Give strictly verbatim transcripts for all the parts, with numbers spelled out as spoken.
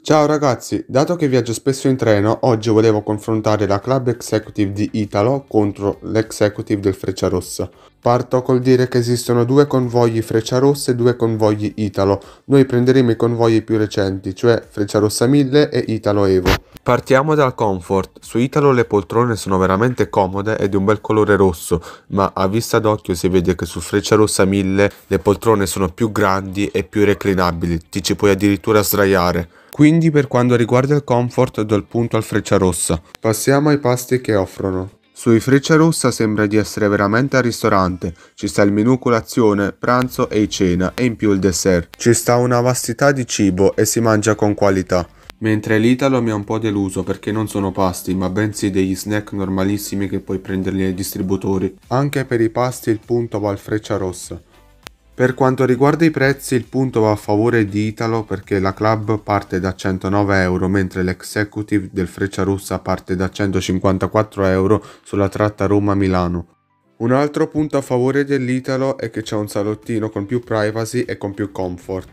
Ciao ragazzi, dato che viaggio spesso in treno, oggi volevo confrontare la Club Executive di Italo contro l'Executive del Frecciarossa. Parto col dire che esistono due convogli Frecciarossa e due convogli Italo. Noi prenderemo i convogli più recenti, cioè Frecciarossa mille e Italo Evo. Partiamo dal comfort. Su Italo le poltrone sono veramente comode ed è un bel colore rosso, ma a vista d'occhio si vede che su Frecciarossa mille le poltrone sono più grandi e più reclinabili, ti ci puoi addirittura sdraiare. Quindi per quanto riguarda il comfort do il punto al Frecciarossa. Passiamo ai pasti che offrono. Sui Frecciarossa sembra di essere veramente al ristorante, ci sta il menù colazione, pranzo e cena e in più il dessert. Ci sta una vastità di cibo e si mangia con qualità. Mentre l'Italo mi ha un po' deluso perché non sono pasti, ma bensì degli snack normalissimi che puoi prenderli ai distributori. Anche per i pasti il punto va al Frecciarossa. Per quanto riguarda i prezzi il punto va a favore di Italo perché la Club parte da centonove euro mentre l'Executive del Frecciarossa parte da centocinquantaquattro euro sulla tratta Roma-Milano. Un altro punto a favore dell'Italo è che c'è un salottino con più privacy e con più comfort.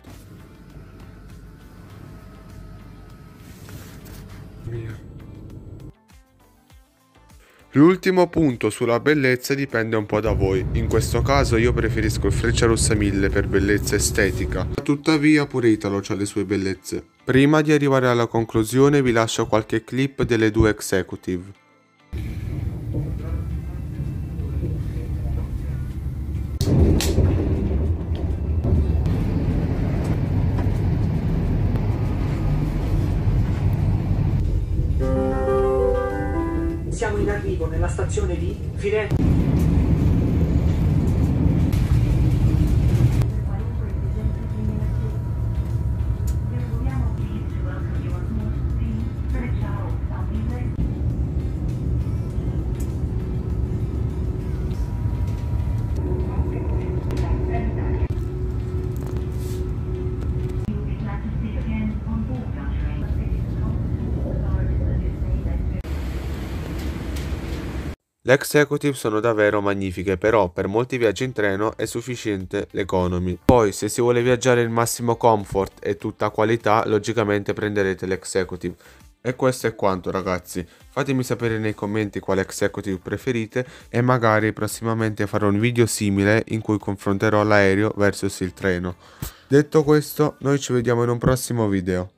L'ultimo punto sulla bellezza dipende un po' da voi, in questo caso io preferisco il Frecciarossa mille per bellezza estetica, tuttavia pure Italo ha le sue bellezze. Prima di arrivare alla conclusione vi lascio qualche clip delle due Executive. Siamo in arrivo nella stazione di Firenze. Le Executive sono davvero magnifiche, però per molti viaggi in treno è sufficiente l'economy. Poi se si vuole viaggiare il massimo comfort e tutta qualità, logicamente prenderete l'Executive. E questo è quanto ragazzi, fatemi sapere nei commenti quale Executive preferite e magari prossimamente farò un video simile in cui confronterò l'aereo versus il treno. Detto questo, noi ci vediamo in un prossimo video.